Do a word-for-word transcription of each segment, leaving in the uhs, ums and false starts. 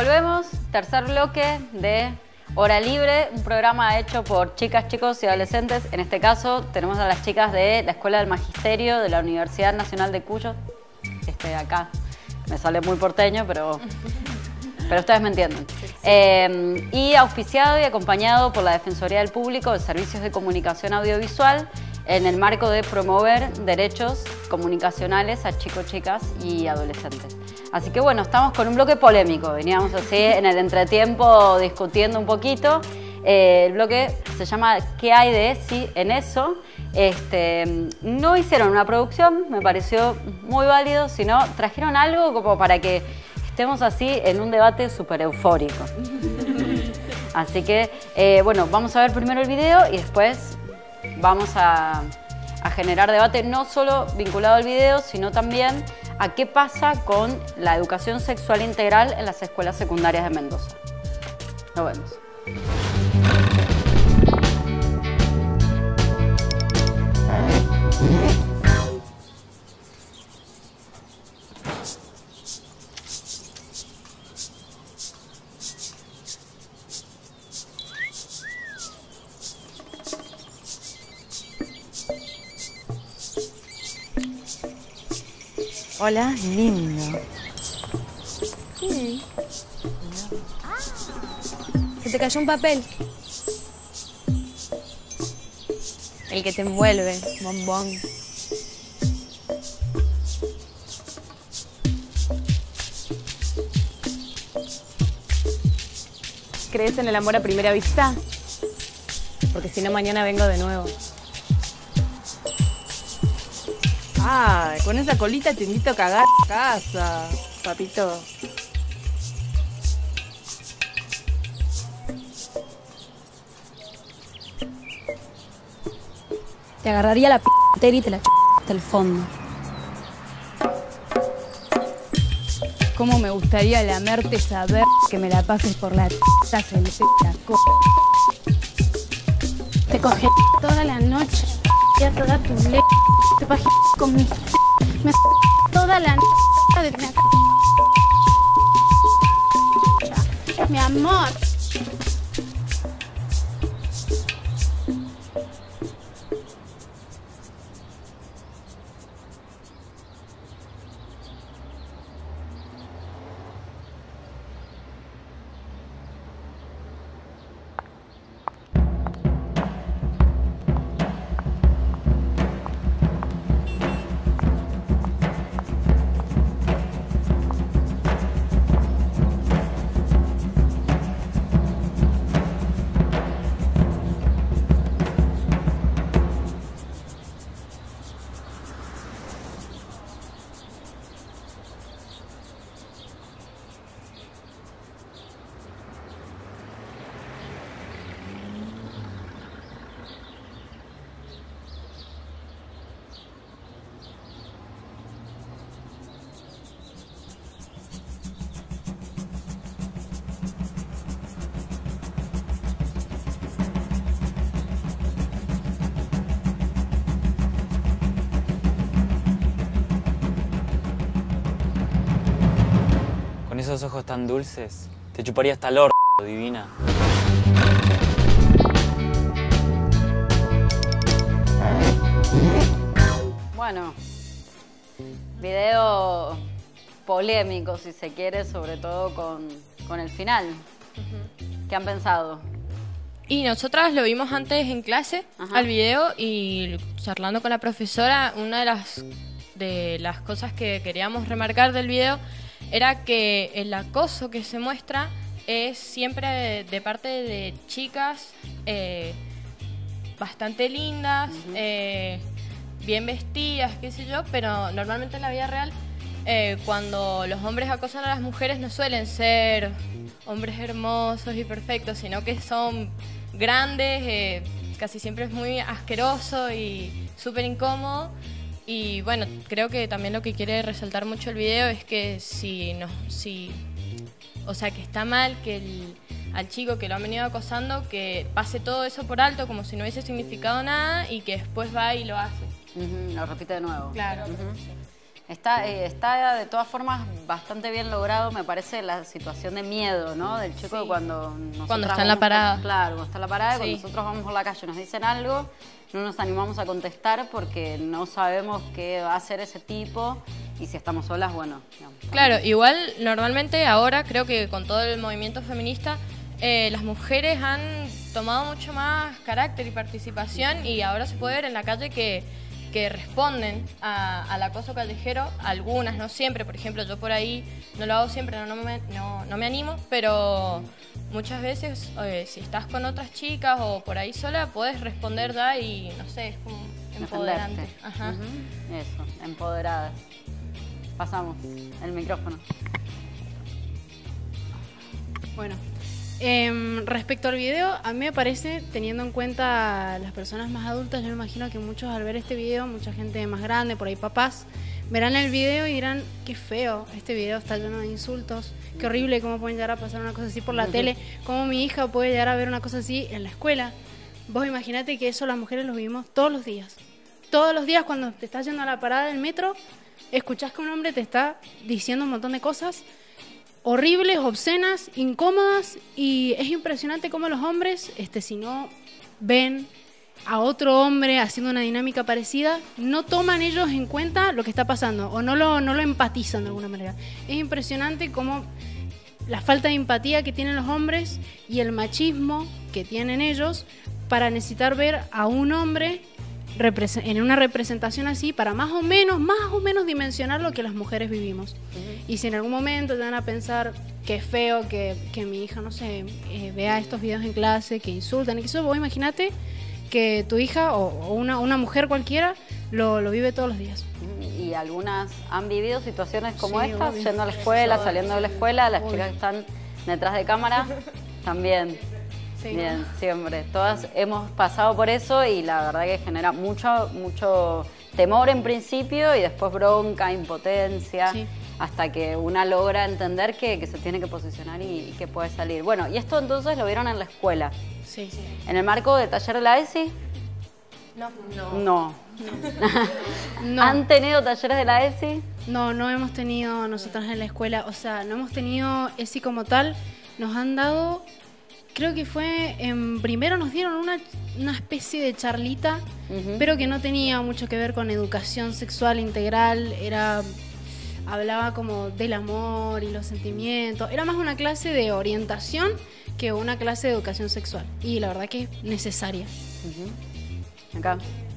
volvemos. Tercer bloque de Hora Libre, un programa hecho por chicas, chicos y adolescentes. En este caso tenemos a las chicas de la Escuela del Magisterio de la Universidad Nacional de Cuyo. Este, acá me sale muy porteño, pero, pero ustedes me entienden. Eh, y auspiciado y acompañado por la Defensoría del Público de Servicios de Comunicación Audiovisual en el marco de promover derechos comunicacionales a chicos, chicas y adolescentes. Así que bueno, estamos con un bloque polémico. Veníamos así en el entretiempo discutiendo un poquito. Eh, el bloque se llama ¿Qué hay de sí en eso? Este, no hicieron una producción, me pareció muy válido, sino trajeron algo como para que estemos así en un debate súper eufórico. Así que, eh, bueno, vamos a ver primero el video y después vamos a, a generar debate no solo vinculado al video, sino también a qué pasa con la educación sexual integral en las escuelas secundarias de Mendoza. Nos vemos. Hola, lindo. Sí. Se te cayó un papel. El que te envuelve, bombón. ¿Crees en el amor a primera vista? Porque si no, mañana vengo de nuevo. Ah, con esa colita te invito a cagar a casa, papito. Te agarraría la p*** entera y te la ch... hasta el fondo. Cómo me gustaría lamerte, saber que me la pases por la t***, se me la co... Te coge toda la noche, ya toda tu le... Te paje con mi... Me toda la noche de la... Mi amor. Con esos ojos tan dulces, te chuparía hasta el orto, divina. Bueno, video polémico, si se quiere, sobre todo con, con el final. Uh-huh. ¿Qué han pensado? Y nosotras lo vimos antes en clase, Ajá. al video, y charlando con la profesora, una de las, de las cosas que queríamos remarcar del video era que el acoso que se muestra es siempre de, de parte de chicas eh, bastante lindas, uh-huh. eh, bien vestidas, qué sé yo, pero normalmente en la vida real eh, cuando los hombres acosan a las mujeres no suelen ser hombres hermosos y perfectos, sino que son grandes, eh, casi siempre es muy asqueroso y súper incómodo. Y bueno, creo que también lo que quiere resaltar mucho el video es que si no, si, o sea, que está mal que el, al chico que lo han venido acosando, que pase todo eso por alto como si no hubiese significado nada y que después va y lo hace. Uh-huh, lo repite de nuevo. Claro. Uh-huh. Está, eh, está de todas formas bastante bien logrado, me parece, la situación de miedo, ¿no? Del chico Sí. cuando nosotras Cuando está en la vamos parada. por- claro, cuando está en la parada, Sí. cuando nosotros vamos por la calle y nos dicen algo, no nos animamos a contestar porque no sabemos qué va a hacer ese tipo y si estamos solas, bueno. Digamos, Claro, igual normalmente ahora creo que con todo el movimiento feminista eh, las mujeres han tomado mucho más carácter y participación y ahora se puede ver en la calle que, que responden a- al acoso callejero, algunas, no siempre, por ejemplo, yo por ahí no lo hago siempre, no, no, me, no, no me animo, pero muchas veces eh, si estás con otras chicas o por ahí sola, puedes responder ya y no sé, es como empoderante. defenderte. Ajá. Ujú, eso, empoderadas. Pasamos el micrófono. Bueno, em, respecto al video, a mí me parece, teniendo en cuenta las personas más adultas, yo me imagino que muchos al ver este video, mucha gente más grande, por ahí papás, verán el video y dirán, qué feo, este video está lleno de insultos, qué horrible, cómo pueden llegar a pasar una cosa así por la tele, cómo mi hija puede llegar a ver una cosa así en la escuela. Vos imaginate que eso las mujeres lo vivimos todos los días. Todos los días cuando te estás yendo a la parada del metro, escuchás que un hombre te está diciendo un montón de cosas horribles, obscenas, incómodas, y es impresionante cómo los hombres, este, si no ven a otro hombre haciendo una dinámica parecida, no toman ellos en cuenta lo que está pasando o no lo, no lo empatizan de alguna manera. Es impresionante cómo la falta de empatía que tienen los hombres y el machismo que tienen ellos para necesitar ver a un hombre represe- en una representación así para más o menos, más o menos dimensionar lo que las mujeres vivimos. Y si en algún momento te van a pensar que es feo que, que mi hija, no sé, eh, vea estos videos en clase, que insultan y que eso, vos imagínate que tu hija o, o una, una mujer cualquiera lo, lo vive todos los días. Y algunas han vivido situaciones como Sí, esta, obvio. yendo a la escuela, saliendo de la escuela, las chicas que están detrás de cámara también. Sí. Bien, siempre. Todas hemos pasado por eso y la verdad que genera mucho, mucho temor en principio y después bronca, impotencia, Sí. hasta que una logra entender que, que se tiene que posicionar y, y que puede salir. Bueno, y esto entonces lo vieron en la escuela. Sí, sí. ¿En el marco del taller de la E S I? No, No. No. ¿Han tenido talleres de la E S I? No, no hemos tenido nosotras en la escuela, o sea, no hemos tenido ESI como tal, nos han dado, creo que fue, en primero nos dieron una, una especie de charlita, Ujú. pero que no tenía mucho que ver con educación sexual integral, era, hablaba como del amor y los sentimientos, era más una clase de orientación que una clase de educación sexual, y la verdad que es necesaria. Ujú. Acá.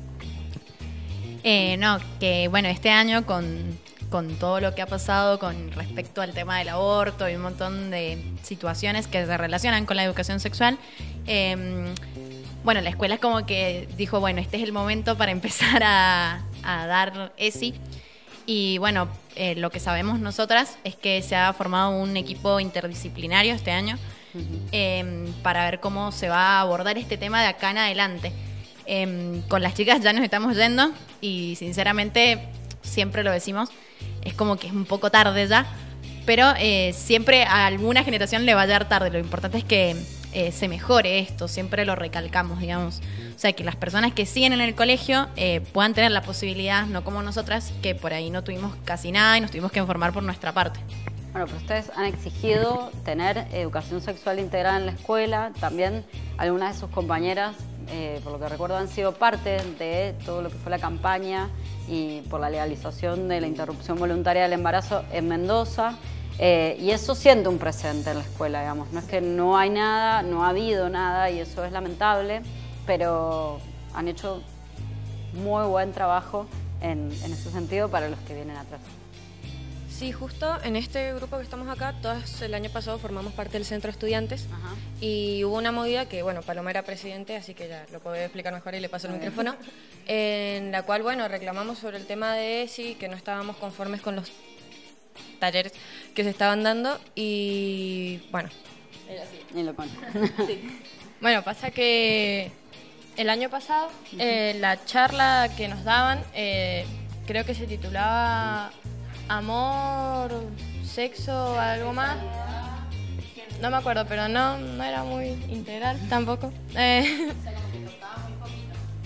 Eh, no, que bueno, este año con, con todo lo que ha pasado con respecto al tema del aborto y un montón de situaciones que se relacionan con la educación sexual, eh, bueno, la escuela es como que dijo, bueno, este es el momento para empezar a, a dar ESI. Y bueno, eh, lo que sabemos nosotras es que se ha formado un equipo interdisciplinario este año eh, para ver cómo se va a abordar este tema de acá en adelante. Eh, con las chicas ya nos estamos yendo y sinceramente, siempre lo decimos, es como que es un poco tarde ya, pero eh, siempre a alguna generación le va a llegar tarde. Lo importante es que eh, se mejore esto, siempre lo recalcamos, digamos. O sea, que las personas que siguen en el colegio eh, puedan tener la posibilidad, no como nosotras, que por ahí no tuvimos casi nada y nos tuvimos que informar por nuestra parte. Bueno, pero ustedes han exigido tener educación sexual integral en la escuela. También algunas de sus compañeras, eh, por lo que recuerdo, han sido parte de todo lo que fue la campaña y por la legalización de la interrupción voluntaria del embarazo en Mendoza. Eh, y eso siente un presente en la escuela, digamos. No es que no hay nada, no ha habido nada y eso es lamentable, pero han hecho muy buen trabajo en, en ese sentido para los que vienen atrás. Sí, justo en este grupo que estamos acá, todos el año pasado formamos parte del centro de estudiantes. Ajá. Y hubo una movida que, bueno, Paloma era presidente, así que ya lo puedo explicar mejor y le paso el micrófono, en la cual, bueno, reclamamos sobre el tema de ESI, que no estábamos conformes con los talleres que se estaban dando y, bueno, Y lo pone. Bueno, pasa que el año pasado eh, la charla que nos daban eh, creo que se titulaba Amor, Sexo, algo más. No me acuerdo, pero no, no era muy integral tampoco. Eh,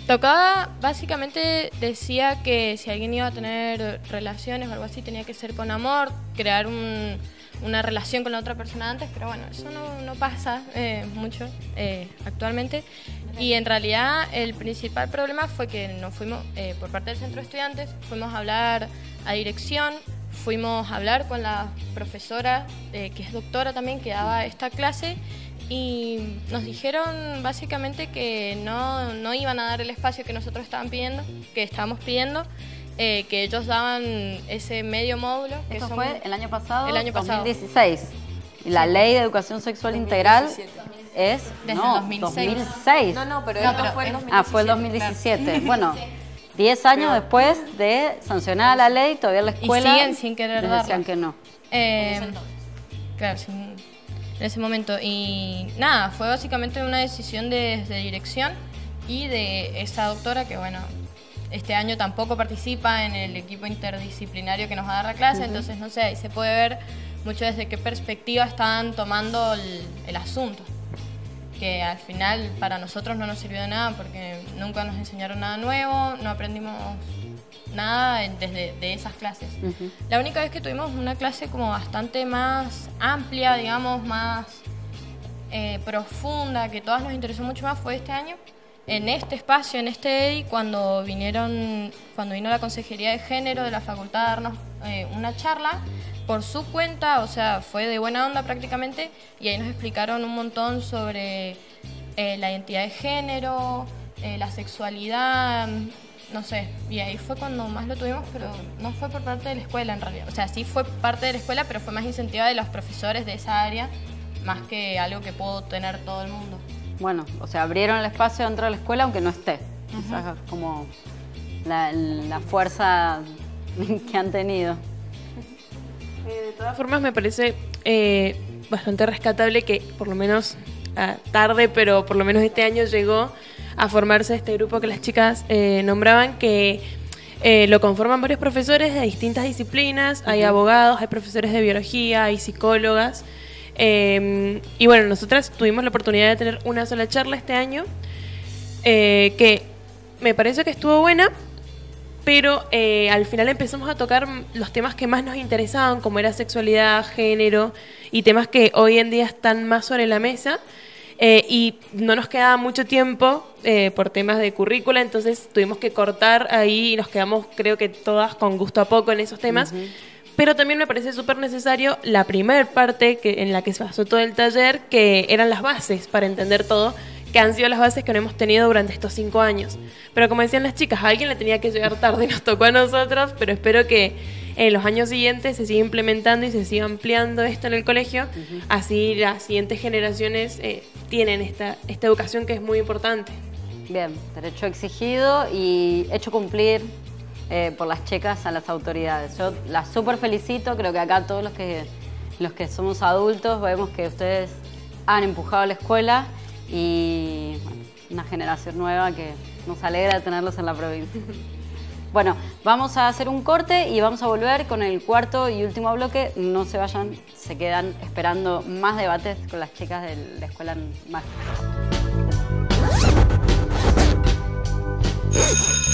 Tocaba, básicamente decía que si alguien iba a tener relaciones o algo así, tenía que ser con amor, crear un, una relación con la otra persona antes, pero bueno, eso no, no pasa eh, mucho eh, actualmente. Y en realidad el principal problema fue que nos fuimos, eh, por parte del centro de estudiantes, fuimos a hablar a dirección, fuimos a hablar con la profesora, eh, que es doctora también, que daba esta clase, y nos dijeron básicamente que no, no iban a dar el espacio que nosotros estaban pidiendo, que estábamos pidiendo, eh, que ellos daban ese medio módulo. Que Eso son- fue el año pasado, El año pasado. dos mil dieciséis. Y la ley de educación sexual integral es Desde no, dos mil seis. dos mil seis. No, no, pero No, esto pero fue el es- dos mil Ah, fue el dos mil diecisiete. Bueno, diez años después de sancionada la ley, todavía la escuela siguen sin querer les darla. decían que no. Eh, claro, sí, en ese momento. Y nada, fue básicamente una decisión de, de dirección y de esa doctora que, bueno, este año tampoco participa en el equipo interdisciplinario que nos va a dar la clase, entonces no sé, ahí se puede ver mucho desde qué perspectiva están tomando el, el asunto. Que al final para nosotros no nos sirvió de nada porque nunca nos enseñaron nada nuevo, no aprendimos nada en- desde de esas clases. Ujú. La única vez que tuvimos una clase como bastante más amplia, digamos, más eh, profunda, que todas nos interesó mucho más, fue este año, en este espacio, en este E D I, cuando vinieron, cuando vino la Consejería de Género de la Facultad a darnos eh, una charla por su cuenta, o sea, fue de buena onda prácticamente, y ahí nos explicaron un montón sobre eh, la identidad de género, eh, la sexualidad, no sé, y ahí fue cuando más lo tuvimos, pero no fue por parte de la escuela en realidad. O sea, sí fue parte de la escuela, pero fue más incentivada de los profesores de esa área, más que algo que pudo tener todo el mundo. Bueno, o sea, abrieron el espacio dentro de la escuela aunque no esté. O sea, como la, la fuerza que han tenido. Eh, de todas formas, me parece eh, bastante rescatable que, por lo menos ah, tarde, pero por lo menos este año llegó a formarse este grupo que las chicas eh, nombraban, que eh, lo conforman varios profesores de distintas disciplinas. Hay abogados, hay profesores de biología, hay psicólogas. Eh, y bueno, nosotras tuvimos la oportunidad de tener una sola charla este año, eh, que me parece que estuvo buena, pero eh, al final empezamos a tocar los temas que más nos interesaban, como era sexualidad, género, y temas que hoy en día están más sobre la mesa, eh, y no nos quedaba mucho tiempo eh, por temas de currícula, entonces tuvimos que cortar ahí y nos quedamos, creo que todas con gusto a poco en esos temas. Uh-huh. Pero también me parece súper necesario la primer parte que, en la que se basó todo el taller, que eran las bases para entender todo, que han sido las bases que no hemos tenido durante estos cinco años. Pero como decían las chicas, a alguien le tenía que llegar tarde y nos tocó a nosotros, pero espero que en los años siguientes se siga implementando y se siga ampliando esto en el colegio, uh-huh. Así las siguientes generaciones eh, tienen esta, esta educación que es muy importante. Bien, derecho exigido y hecho cumplir eh, por las chicas a las autoridades. Yo las súper felicito, creo que acá todos los que, los que somos adultos vemos que ustedes han empujado a la escuela y bueno, una generación nueva que nos alegra tenerlos en la provincia. Bueno, vamos a hacer un corte y vamos a volver con el cuarto y último bloque. No se vayan, se quedan esperando más debates con las chicas de la Escuela Mágica.